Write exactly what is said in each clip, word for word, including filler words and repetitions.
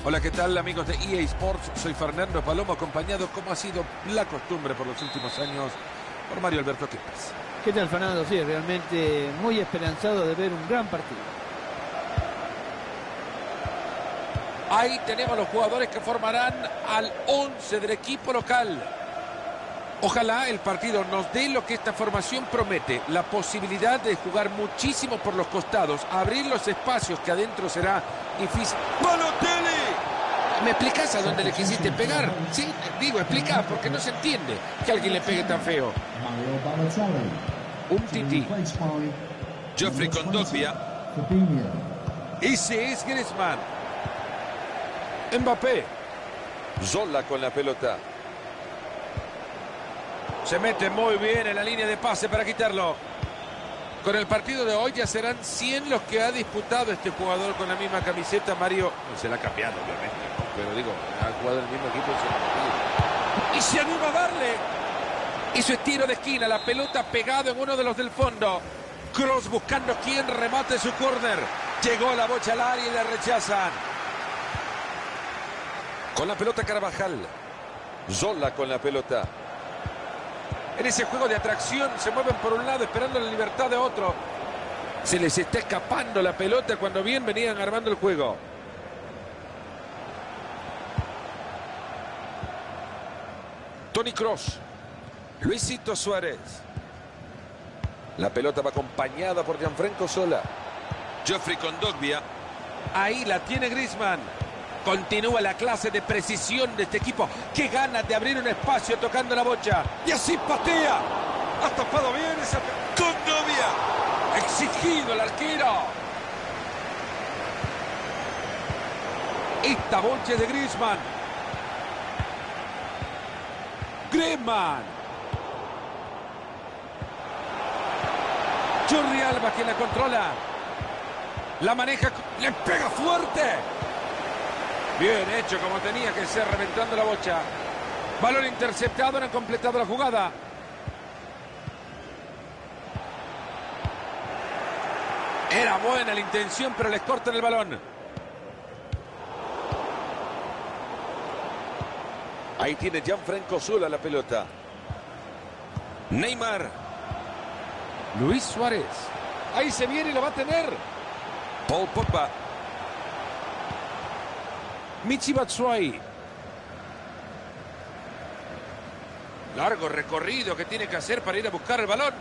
Hola, ¿qué tal, amigos de E A Sports? Soy Fernando Palomo, acompañado, como ha sido la costumbre por los últimos años, por Mario Alberto Kempes. ¿Qué tal, Fernando? Sí, realmente muy esperanzado de ver un gran partido. Ahí tenemos los jugadores que formarán al once del equipo local. Ojalá el partido nos dé lo que esta formación promete, la posibilidad de jugar muchísimo por los costados, abrir los espacios que adentro será difícil. ¡Balotelli! ¿Me explicás a dónde le quisiste pegar? Sí, digo, explica, porque no se entiende que alguien le pegue tan feo. Un tití. Geoffrey Kondogbia. Ese es Griezmann. Mbappé. Zola con la pelota. Se mete muy bien en la línea de pase para quitarlo. Con el partido de hoy ya serán cien los que ha disputado este jugador con la misma camiseta. Mario no se la ha cambiado, obviamente, ¿no? Pero digo, ha jugado en el mismo equipo. Y se anima a darle. Hizo tiro de esquina, la pelota pegado en uno de los del fondo. Kroos buscando quien remate su córner. Llegó la bocha al área y la rechazan. Con la pelota Carvajal. Zola con la pelota. En ese juego de atracción se mueven por un lado esperando la libertad de otro. Se les está escapando la pelota cuando bien venían armando el juego. Toni Kroos. Luisito Suárez. La pelota va acompañada por Gianfranco Zola. Geoffrey Kondogbia. Ahí la tiene Griezmann. Continúa la clase de precisión de este equipo. Qué ganas de abrir un espacio tocando la bocha. Y así patea. Ha tapado bien esa... Kondogbia. Exigido el arquero. Esta bocha de Griezmann. Griezmann. Jordi Alba quien la controla. La maneja. Le pega fuerte. Bien hecho, como tenía que ser, reventando la bocha. Balón interceptado, no han completado la jugada. Era buena la intención, pero les cortan el balón. Ahí tiene Gianfranco Zola la pelota. Neymar. Luis Suárez. Ahí se viene y lo va a tener. Paul Pogba. Michy Batshuayi. Largo recorrido que tiene que hacer para ir a buscar el balón.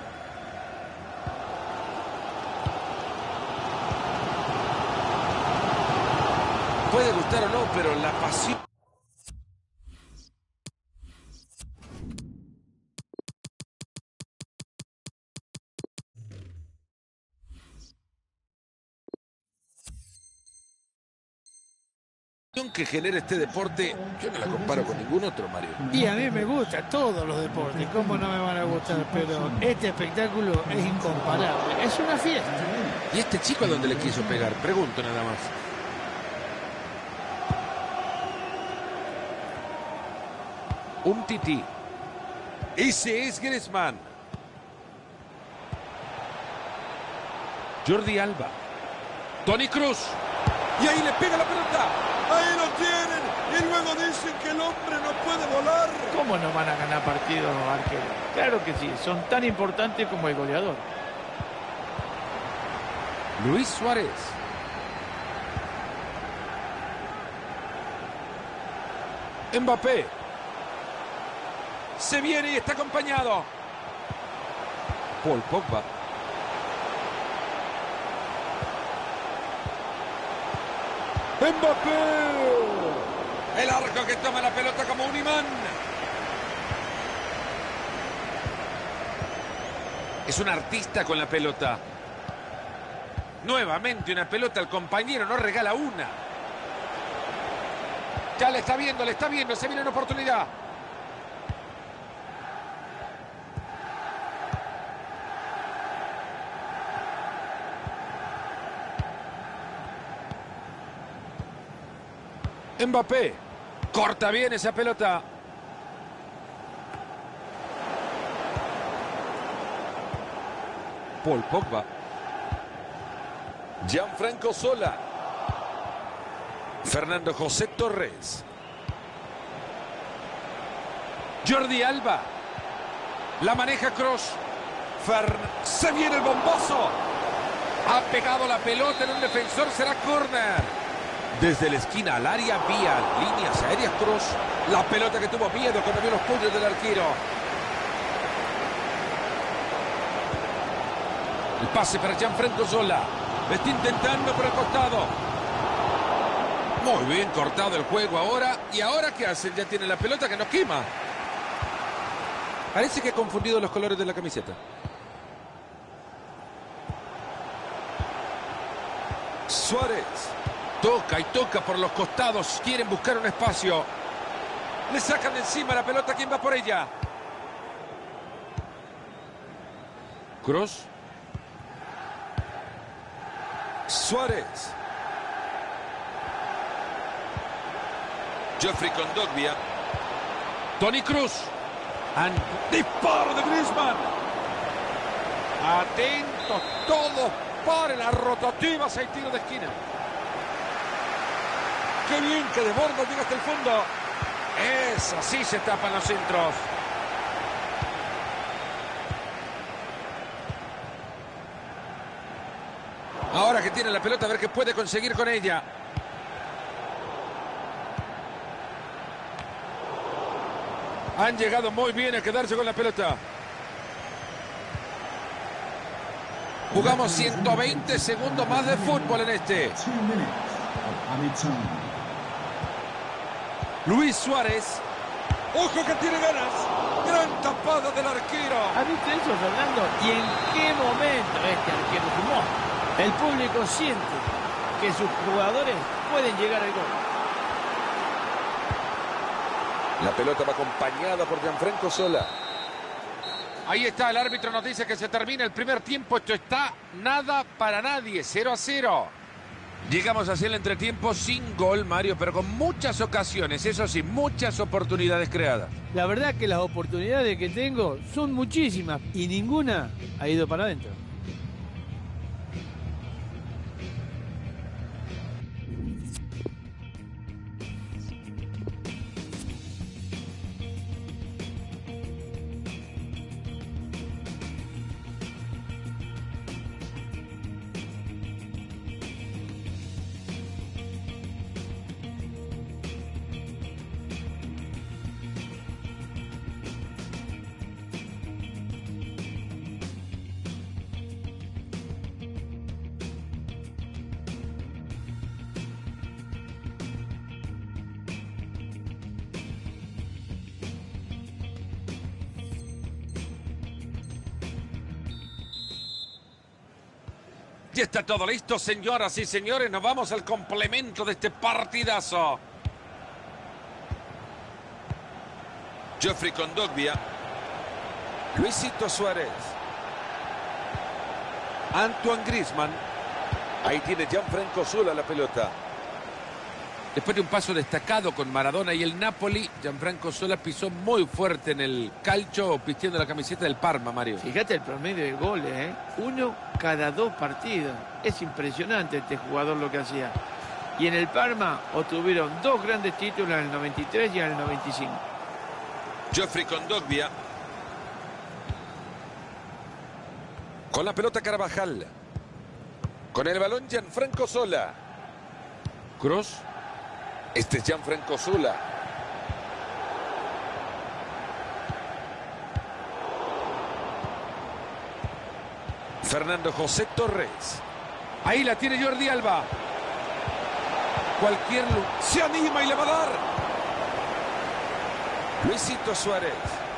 Puede gustar o no, pero la pasión... que genera este deporte, yo no la comparo con ningún otro, Mario. Y a mí me gustan todos los deportes, ¿cómo no me van a gustar? Pero este espectáculo es incomparable, es una fiesta. ¿Y este chico a dónde le quiso pegar? Pregunto nada más. Un tití. Ese es Griezmann. Jordi Alba. Toni Kroos. Y ahí le pega la pelota. Ahí lo tienen. Y luego dicen que el hombre no puede volar. ¿Cómo no van a ganar partidos los arqueros? Claro que sí, son tan importantes como el goleador. Luis Suárez. Mbappé. Se viene y está acompañado. Paul Pogba. ¡Mbappé! El arco que toma la pelota como un imán. Es un artista con la pelota. Nuevamente una pelota al compañero, no regala una. Ya le está viendo, le está viendo, se viene una oportunidad. Mbappé. Corta bien esa pelota. Paul Pogba. Gianfranco Zola. Fernando José Torres. Jordi Alba. La maneja Kroos. Fer... Se viene el bombazo. Ha pegado la pelota en un defensor. Será córner. Desde la esquina al área, vía líneas aéreas Kroos. La pelota que tuvo miedo cuando vio los puños del arquero. El pase para Gianfranco Zola. Está intentando por el costado. Muy bien cortado el juego ahora. ¿Y ahora qué hacen? Ya tiene la pelota que nos quema. Parece que ha confundido los colores de la camiseta. Suárez. Toca y toca por los costados. Quieren buscar un espacio. Le sacan de encima la pelota. ¿Quién va por ella? Kroos. Suárez. Geoffrey Kondogbia. Toni Kroos. And... ¡Disparo de Griezmann! Atentos todos para las rotativas. Hay tiro de esquina. ¡Qué bien que desborda! Llega hasta el fondo. Es así se tapan los centros. Ahora que tiene la pelota, a ver qué puede conseguir con ella. Han llegado muy bien a quedarse con la pelota. Jugamos ciento veinte segundos más de fútbol en este. Luis Suárez. ¡Ojo que tiene ganas! ¡Gran tapada del arquero! ¿Has visto eso, Fernando? ¿Y en qué momento este arquero sumó? El público siente que sus jugadores pueden llegar al gol. La pelota va acompañada por Gianfranco Zola. Ahí está, el árbitro nos dice que se termina el primer tiempo. Esto está nada para nadie, cero a cero. Llegamos hacia el entretiempo sin gol, Mario, pero con muchas ocasiones, eso sí, muchas oportunidades creadas. La verdad que las oportunidades que tengo son muchísimas y ninguna ha ido para adentro. Ya está todo listo, señoras y señores. Nos vamos al complemento de este partidazo. Geoffrey Kondogbia. Luisito Suárez. Antoine Griezmann. Ahí tiene Gianfranco Zola la pelota. Después de un paso destacado con Maradona y el Napoli, Gianfranco Zola pisó muy fuerte en el calcio, vistiendo la camiseta del Parma, Mario. Fíjate el promedio de goles, ¿eh? Uno cada dos partidos. Es impresionante este jugador lo que hacía. Y en el Parma obtuvieron dos grandes títulos en el noventa y tres y en el noventa y cinco. Geoffrey Kondogbia. Con la pelota Carvajal. Con el balón Gianfranco Zola. Kroos. Este es Gianfranco Zola. Fernando José Torres. Ahí la tiene Jordi Alba. Cualquier... Se anima y le va a dar. Luisito Suárez.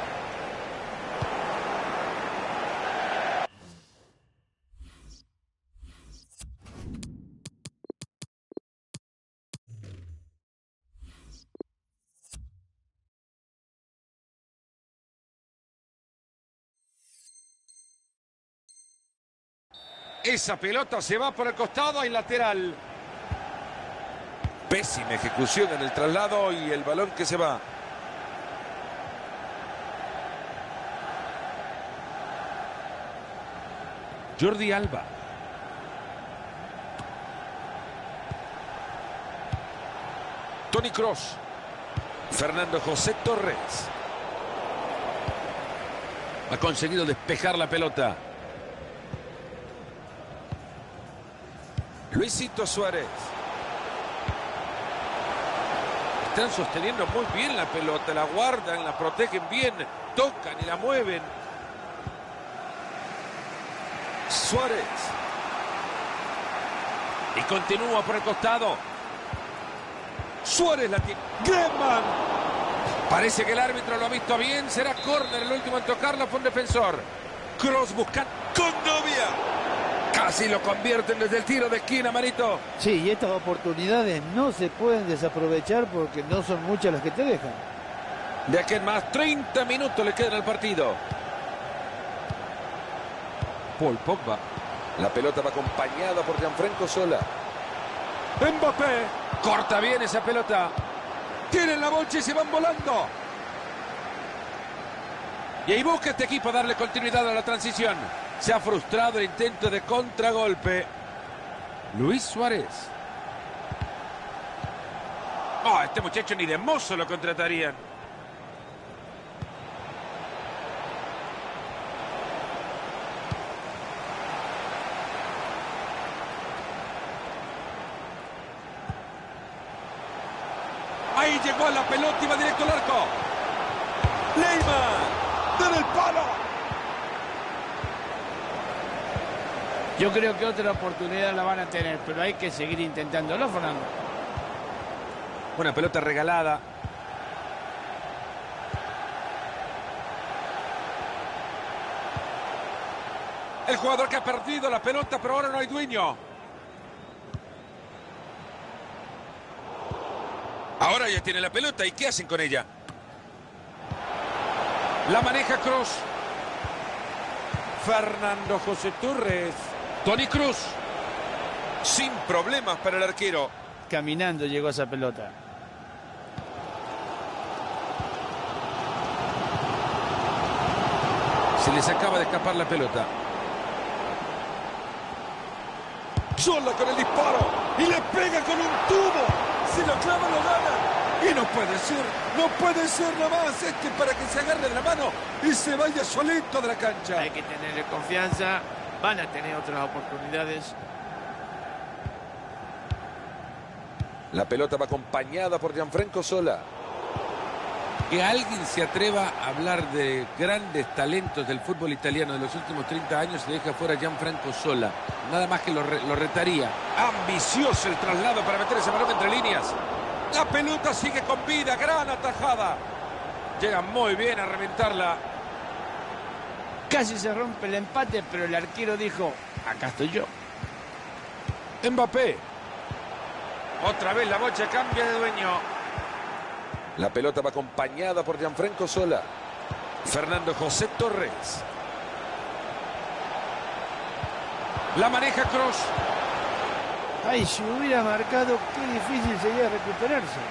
Esa pelota se va por el costado y lateral. Pésima ejecución en el traslado y el balón que se va. Jordi Alba. Toni Kroos. Fernando José Torres. Ha conseguido despejar la pelota. Luisito Suárez. Están sosteniendo muy bien la pelota, la guardan, la protegen bien, tocan y la mueven. Suárez. Y continúa por el costado. Suárez la tiene. Griezmann. Parece que el árbitro lo ha visto bien. Será córner el último en tocarlo, fue un defensor. Kroos buscando. Condovia. Casi lo convierten desde el tiro de esquina, Marito. Sí, y estas oportunidades no se pueden desaprovechar porque no son muchas las que te dejan. De aquí en más, treinta minutos le quedan al partido. Paul Pogba. La pelota va acompañada por Gianfranco Sola. Mbappé. Corta bien esa pelota. Tienen la bolsa y se van volando. Y ahí busca este equipo darle continuidad a la transición. Se ha frustrado el intento de contragolpe. Luis Suárez. Oh, este muchacho ni de mozo lo contratarían. Ahí llegó la pelota y va directo al arco. Neymar. ¡Den el palo! Yo creo que otra oportunidad la van a tener, pero hay que seguir intentándolo, Fernando. Una pelota regalada. El jugador que ha perdido la pelota, pero ahora no hay dueño. Ahora ya tiene la pelota. ¿Y qué hacen con ella? La maneja Kroos. Fernando José Torres. Toni Kroos. Sin problemas para el arquero. Caminando llegó esa pelota. Se les acaba de escapar la pelota. Sola con el disparo. Y le pega con un tubo. Si lo clava, lo gana. Y no puede ser. No puede ser nada más este para que se agarre de la mano y se vaya solito de la cancha. Hay que tenerle confianza. Van a tener otras oportunidades. La pelota va acompañada por Gianfranco Sola. Que alguien se atreva a hablar de grandes talentos del fútbol italiano de los últimos treinta años y deja fuera a Gianfranco Sola. Nada más que lo, re, lo retaría. Ambicioso el traslado para meter ese balón entre líneas. La pelota sigue con vida, gran atajada. Llega muy bien a reventarla. Casi se rompe el empate, pero el arquero dijo, acá estoy yo. Mbappé. Otra vez la bocha cambia de dueño. La pelota va acompañada por Gianfranco Sola. Fernando José Torres. La maneja Kroos. Ay, si hubiera marcado, qué difícil sería recuperarse.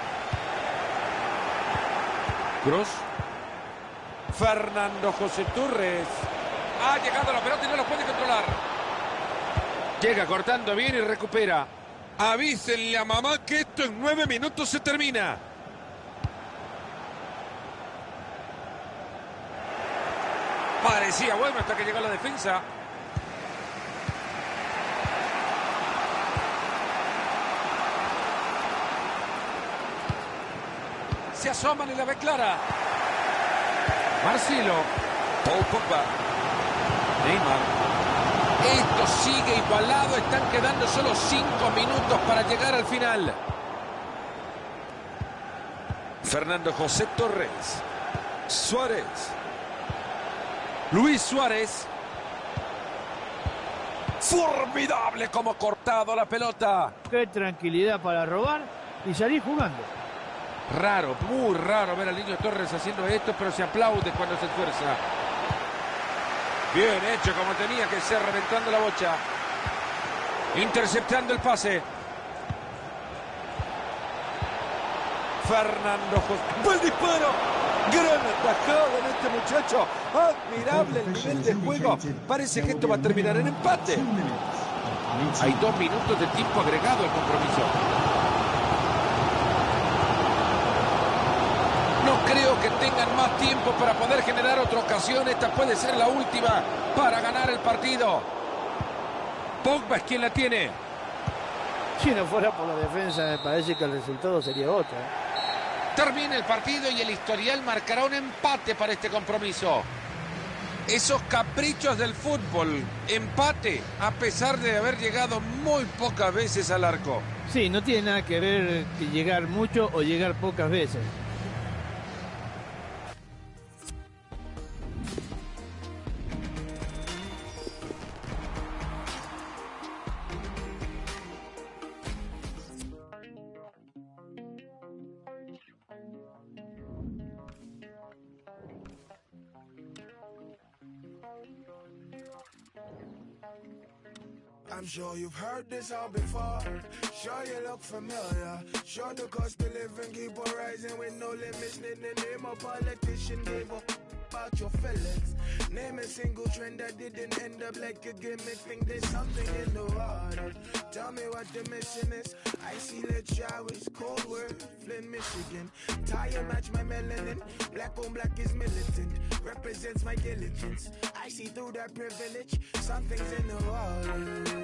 Kroos. Fernando José Torres. Ha llegado la pelota y no lo puede controlar. Llega cortando bien y recupera. Avísenle a mamá que esto en nueve minutos se termina. Parecía bueno hasta que llegó la defensa. Se asoman y la ve clara. Marcelo. Paul Pogba. Neymar. Esto sigue igualado. Están quedando solo cinco minutos para llegar al final. Fernando José Torres. Suárez. Luis Suárez. Formidable como cortado la pelota. Qué tranquilidad para robar y salir jugando. Raro, muy raro ver al niño Torres haciendo esto, pero se aplaude cuando se esfuerza. Bien hecho, como tenía que ser, reventando la bocha. Interceptando el pase. Fernando José. ¡Buen disparo! Gran atajada en este muchacho. Admirable el nivel de juego. Parece que esto va a terminar en empate. Hay dos minutos de tiempo agregado al compromiso. Espero que tengan más tiempo para poder generar otra ocasión. Esta puede ser la última para ganar el partido. Pogba es quien la tiene. Si no fuera por la defensa, me parece que el resultado sería otro. Termina el partido y el historial marcará un empate para este compromiso. Esos caprichos del fútbol. Empate, a pesar de haber llegado muy pocas veces al arco. Sí, no tiene nada que ver que llegar mucho o llegar pocas veces. I'm sure you've heard this all before. Sure you look familiar. Sure the cost of living keep on rising with no limits. In the name of politician gave up about your feelings. Name a single trend that didn't end up like a gimmick. Think there's something in the water. Tell me what the mission is. Icy lit showers, cold word, Flint, Michigan. Tire match my melanin. Black on black is militant. Represents my diligence. I see through that privilege. Something's in the water.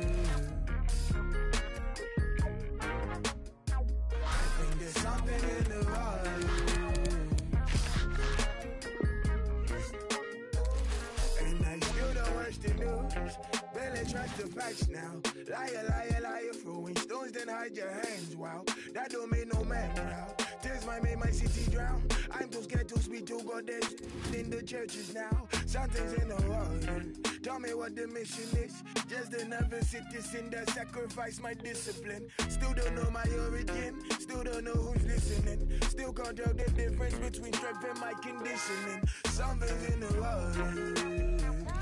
I think there's something in the water. And I still the worst in news. Barely trust the facts now. Liar, liar, liar, throwing stones, then hide your hands. Wow, that don't make no man proud. Tears might make my city drown. I'm too scared to speak to God. There's in the churches now. Something's in the water. Tell me what the mission is. Just another citizen that sacrificed my discipline. Still don't know my origin. Still don't know who's listening. Still can't tell the difference between strength and my conditioning. Something's in the water.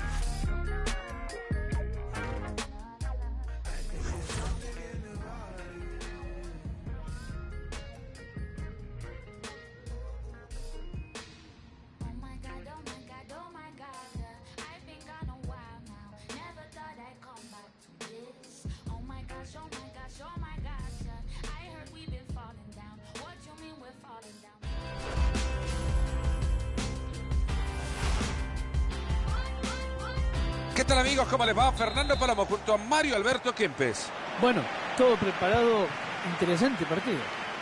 ¿Qué tal, amigos? ¿Cómo les va? Fernando Palomo junto a Mario Alberto Kempes. Bueno, todo preparado, interesante partido.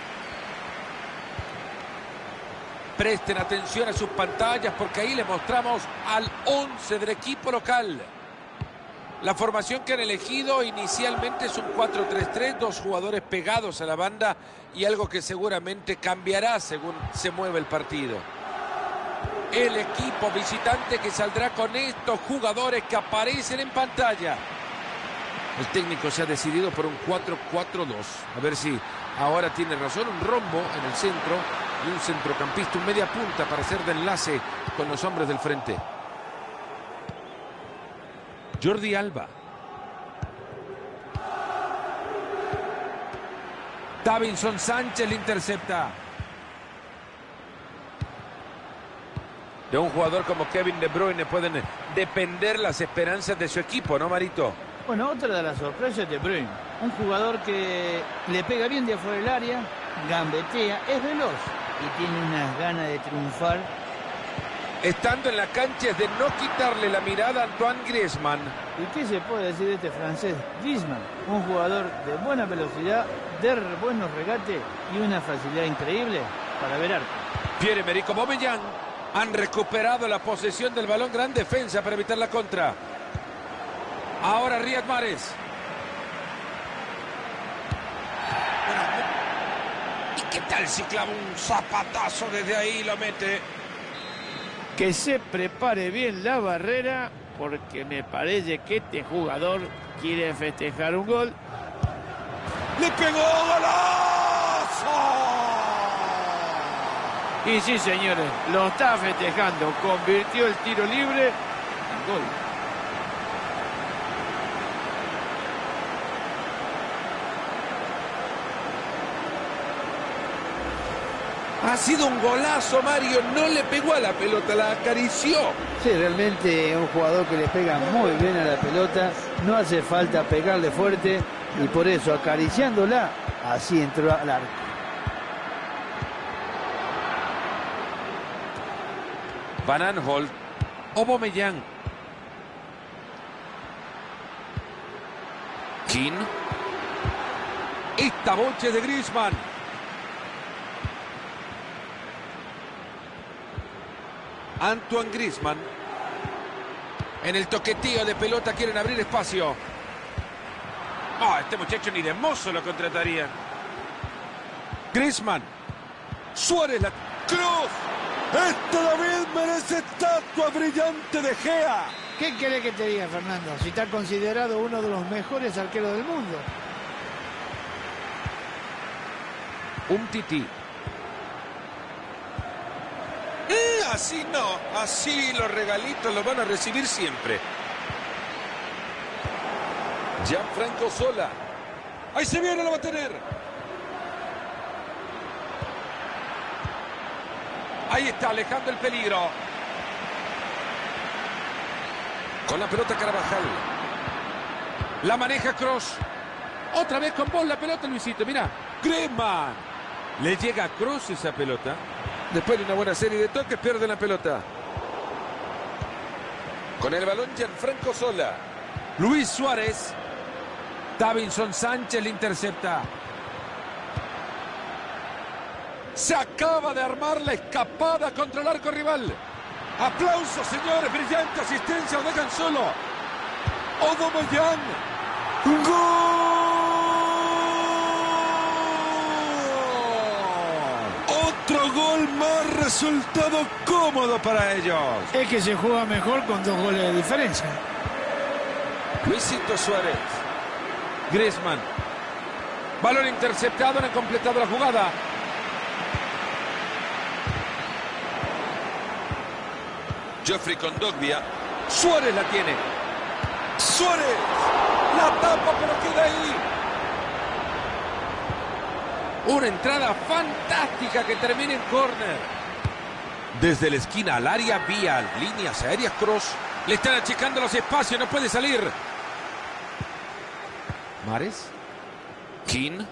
Presten atención a sus pantallas porque ahí les mostramos al once del equipo local. La formación que han elegido inicialmente es un cuatro tres tres, dos jugadores pegados a la banda y algo que seguramente cambiará según se mueve el partido. El equipo visitante que saldrá con estos jugadores que aparecen en pantalla. El técnico se ha decidido por un cuatro cuatro dos. A ver si ahora tiene razón. Un rombo en el centro y un centrocampista, un media punta para hacer de enlace con los hombres del frente. Jordi Alba. Davinson Sánchez le intercepta. De un jugador como Kevin De Bruyne pueden depender las esperanzas de su equipo, ¿no, Marito? Bueno, otra de las sorpresas de Bruyne. Un jugador que le pega bien de afuera del área, gambetea, es veloz y tiene unas ganas de triunfar. Estando en la cancha es de no quitarle la mirada a Antoine Griezmann. ¿Y qué se puede decir de este francés? Griezmann, un jugador de buena velocidad, de buenos regates y una facilidad increíble para ver arco. Pierre-Emerick Aubameyang. Han recuperado la posesión del balón. Gran defensa para evitar la contra. Ahora Riyad Mahrez. ¿Y qué tal si clava un zapatazo desde ahí y lo mete? Que se prepare bien la barrera porque me parece que este jugador quiere festejar un gol. ¡Le pegó! ¡Golazo! Y sí, señores, lo está festejando. Convirtió el tiro libre en gol. Ha sido un golazo, Mario. No le pegó a la pelota, la acarició. Sí, realmente un jugador que le pega muy bien a la pelota. No hace falta pegarle fuerte y por eso acariciándola, así entró al arco. Van Aanholt. Aubameyang. Keane. Esta boche de Griezmann. Antoine Griezmann. En el toqueteo de pelota quieren abrir espacio. Oh, este muchacho ni de mozo lo contratarían. Griezmann. Suárez la... ¡Cruz! ¡Este David merece estatua brillante de Gea! ¿Qué querés que te diga, Fernando? Si está considerado uno de los mejores arqueros del mundo. Un tití. Eh, así no. Así los regalitos los van a recibir siempre. Gianfranco Zola. Ahí se viene, lo va a tener. Ahí está, alejando el peligro. Con la pelota Carvajal. La maneja Kroos. Otra vez con vos la pelota, Luisito. Mirá. Griezmann. Le llega a Kroos esa pelota. Después de una buena serie de toques, pierde la pelota. Con el balón Gianfranco Zola. Luis Suárez. Davinson Sánchez le intercepta. Se acaba de armar la escapada contra el arco rival. Aplausos, señores. Brillante asistencia. Lo dejan solo. Aubameyang. ¡Gol! Otro gol más. Resultado cómodo para ellos. Es que se juega mejor con dos goles de diferencia. Luisito Suárez. Griezmann. Balón interceptado. No han completado la jugada. Geoffrey Kondogbia. Suárez la tiene. Suárez. La tapa, pero queda ahí. Una entrada fantástica que termina en córner. Desde la esquina al área, vía líneas aéreas, Kroos. Le están achicando los espacios, no puede salir. Mahrez. Keane.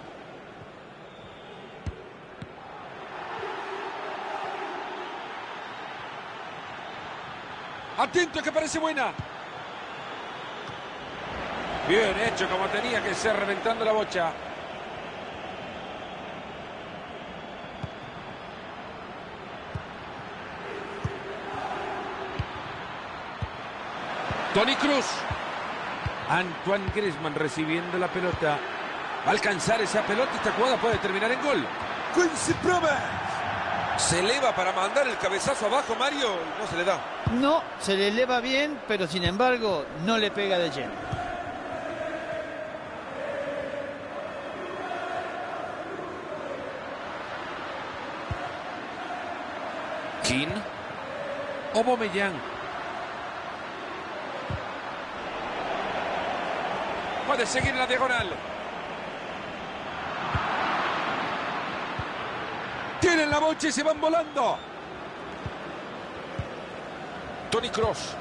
Atento, que parece buena. Bien hecho, como tenía que ser, reventando la bocha. Toni Kroos. Antoine Griezmann recibiendo la pelota. Va a alcanzar esa pelota. Esta jugada puede terminar en gol. Quincy Promes. Se eleva para mandar el cabezazo abajo, Mario. No se le da. No, se le eleva bien, pero sin embargo no le pega de lleno. Keane. Aubameyang. Puede seguir en la diagonal. Tienen la bocha y se van volando. Toni Kroos.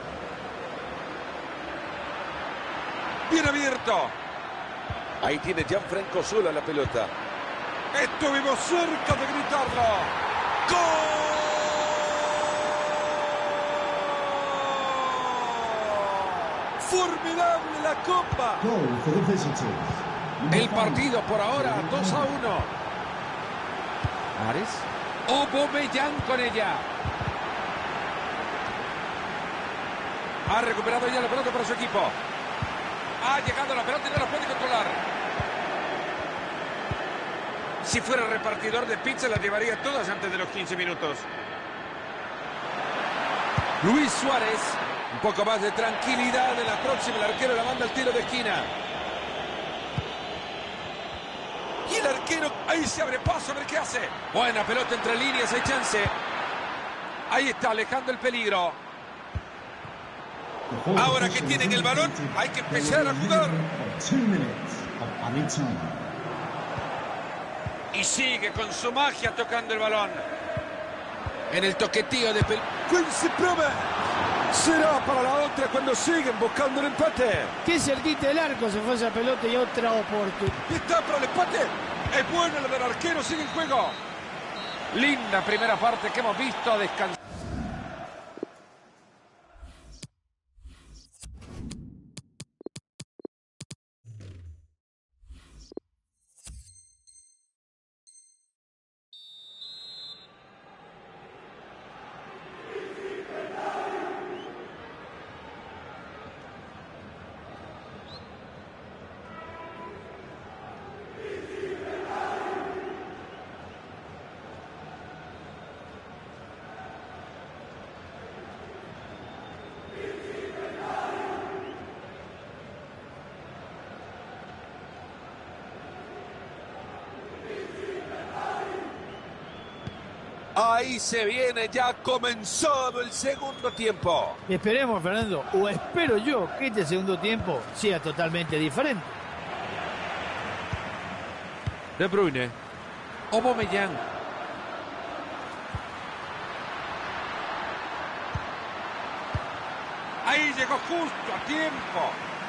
Bien abierto. Ahí tiene Gianfranco Zola la pelota. Estuvimos cerca de gritarlo. ¡Gol! ¡Formidable la copa! El partido por ahora dos a uno. Mahrez. Aubameyang con ella. Ha recuperado ya la pelota para su equipo. Ha llegado la pelota y no la puede controlar. Si fuera repartidor de pizza, las llevaría todas antes de los quince minutos. Luis Suárez. Un poco más de tranquilidad en la próxima. El arquero la manda al tiro de esquina. Y el arquero ahí se abre paso. A ver qué hace. Buena pelota entre líneas. Hay chance. Ahí está, alejando el peligro. Ahora que tienen el balón, hay que empezar a jugar. Y sigue con su magia tocando el balón. En el toquetío de pelota. Quincy Promes. Será para la otra cuando siguen buscando el empate. Qué cerquita del arco se fue esa pelota y otra oportunidad. Y está para el empate. Es bueno lo del arquero, sigue en juego. Linda primera parte que hemos visto. Descansar. Ahí se viene, ya ha comenzado el segundo tiempo. Esperemos, Fernando, o espero yo que este segundo tiempo sea totalmente diferente. De Bruyne. Aubameyang. Ahí llegó justo a tiempo.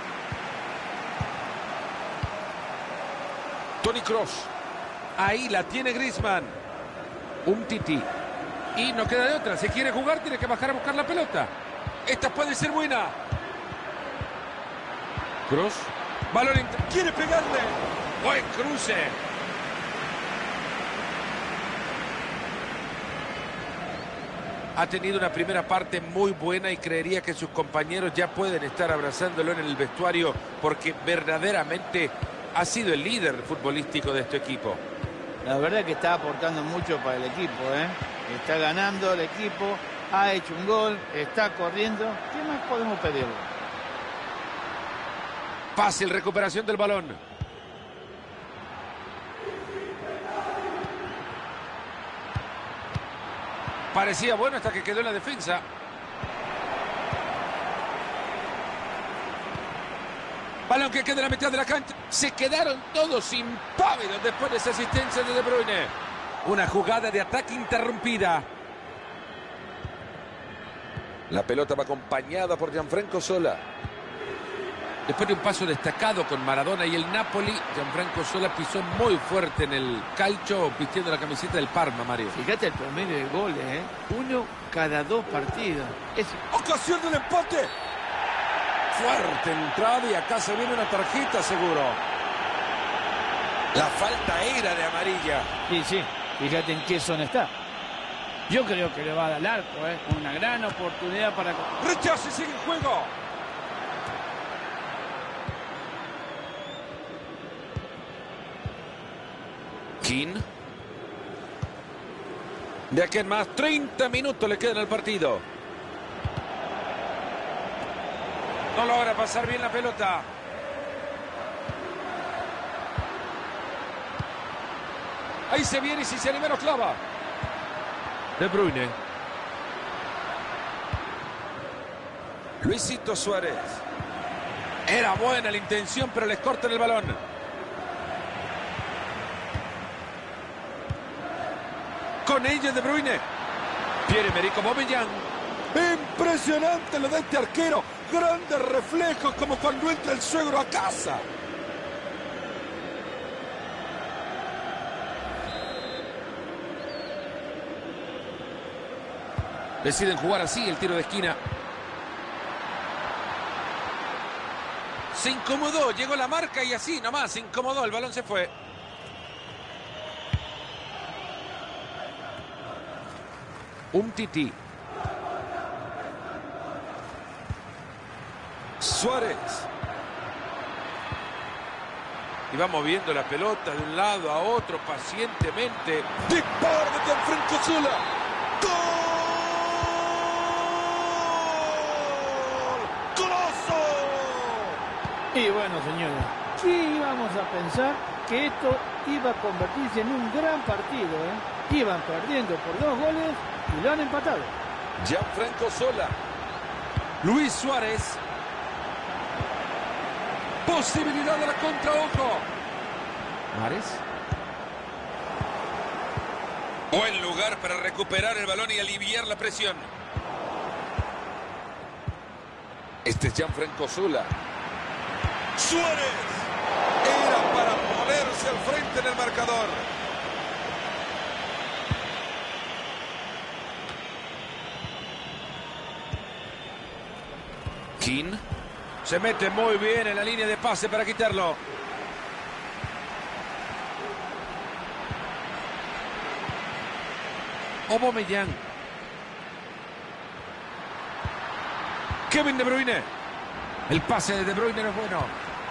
Toni Kroos. Ahí la tiene Griezmann. Un tití. Y no queda de otra. Si quiere jugar, tiene que bajar a buscar la pelota. Esta puede ser buena. Kroos. Balón. Quiere pegarle. Buen cruce. Ha tenido una primera parte muy buena y creería que sus compañeros ya pueden estar abrazándolo en el vestuario porque verdaderamente ha sido el líder futbolístico de este equipo. La verdad que está aportando mucho para el equipo, ¿eh? Está ganando el equipo, ha hecho un gol, está corriendo. ¿Qué más podemos pedirle? Fácil recuperación del balón. Parecía bueno hasta que quedó en la defensa. Balón que queda en la mitad de la cancha. Se quedaron todos impávidos después de esa asistencia de De Bruyne. Una jugada de ataque interrumpida. La pelota va acompañada por Gianfranco Zola. Después de un paso destacado con Maradona y el Napoli, Gianfranco Zola pisó muy fuerte en el calcio vistiendo la camiseta del Parma, Mario. Fíjate el promedio de goles, ¿eh? Uno cada dos partidos. Es... Ocasión del empate. Fuerte entrada y acá se viene una tarjeta seguro. La falta era de amarilla. Sí, sí. Fíjate en qué zona está. Yo creo que le va a dar al arco, ¿eh? Una gran oportunidad para... Rechazo y sigue en juego. King. De aquí en más, treinta minutos le quedan al partido. No logra pasar bien la pelota. Ahí se viene y si se anima lo clava. De Bruyne. Luisito Suárez. Era buena la intención, pero les cortan el balón. Con ella De Bruyne. Pierre-Emerick Aubameyang. Impresionante lo de este arquero. Grandes reflejos como cuando entra el suegro a casa. Deciden jugar así el tiro de esquina. Se incomodó, llegó la marca y así nomás se incomodó, el balón se fue. Un tití. Suárez. Y va moviendo la pelota de un lado a otro pacientemente. Disparo de Gianfranco Zola. ¡Gol! ¡Golazo! Y bueno, señores, ¿qué íbamos a pensar que esto iba a convertirse en un gran partido, eh? Iban perdiendo por dos goles y lo han empatado. Gianfranco Zola. Luis Suárez. Posibilidad de la contra, ojo. Mares. Buen lugar para recuperar el balón y aliviar la presión. Este es Gianfranco Zola. Suárez. Era para ponerse al frente en el marcador. King. Se mete muy bien en la línea de pase para quitarlo. Aubameyang. Kevin De Bruyne. El pase de De Bruyne no es bueno.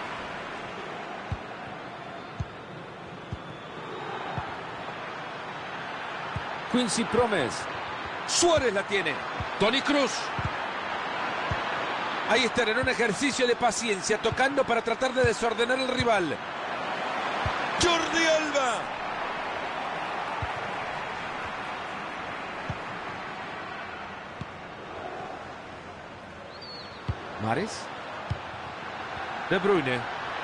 Quincy Promes. Suárez la tiene. Toni Kroos. Ahí están en un ejercicio de paciencia, tocando para tratar de desordenar al rival. Jordi Alba. Mahrez. De Bruyne.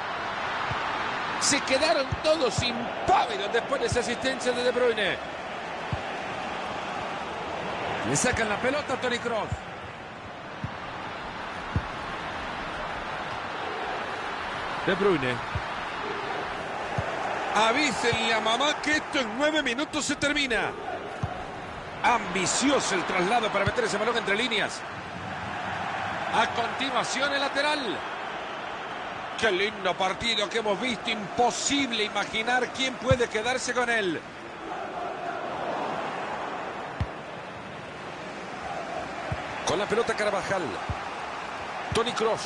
Se quedaron todos impávidos después de esa asistencia de De Bruyne. Le sacan la pelota a Toni Kroos. De Bruyne. Avísenle a mamá que esto en nueve minutos se termina. Ambicioso el traslado para meter ese balón entre líneas. A continuación el lateral. Qué lindo partido que hemos visto. Imposible imaginar quién puede quedarse con él. Con la pelota Carvajal. Toni Kroos.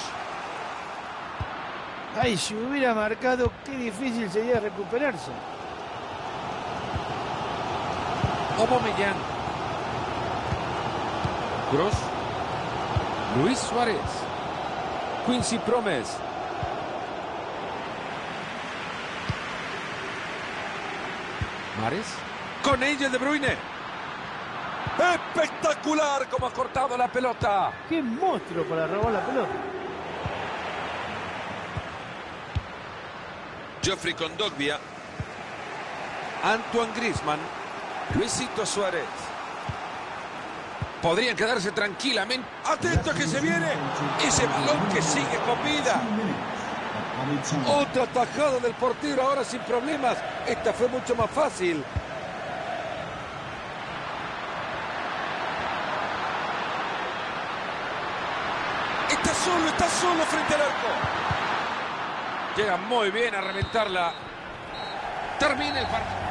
Ay, si hubiera marcado, qué difícil sería recuperarse. Aubameyang. Kroos. Luis Suárez. Quincy Promes. Mahrez. Con ella De Bruyne. Espectacular como ha cortado la pelota. Qué monstruo para robar la pelota. Geoffrey Kondogbia. Antoine Griezmann. Luisito Suárez. Podrían quedarse tranquilamente. Atento que se viene. Ese balón que sigue con vida. Otra tajada del portero ahora sin problemas. Esta fue mucho más fácil. Está solo, está solo frente al arco. Llega muy bien a reventarla. Termina el partido.